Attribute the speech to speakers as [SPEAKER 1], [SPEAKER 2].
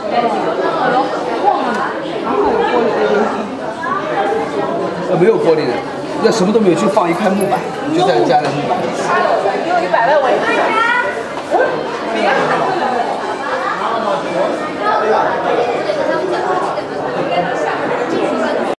[SPEAKER 1] 然后有玻璃的。
[SPEAKER 2] 没有玻璃的，那什么都没有，就放一块木板，就在家的木板。